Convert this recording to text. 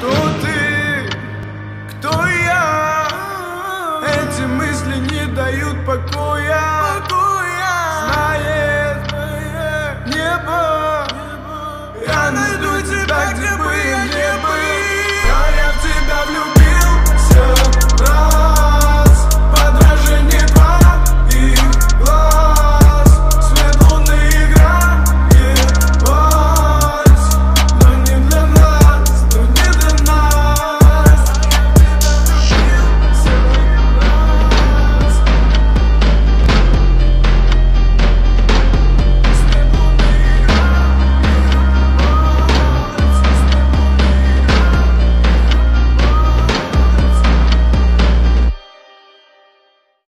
Кто ты? Кто я? Эти мысли не дают покоя. Знает небо.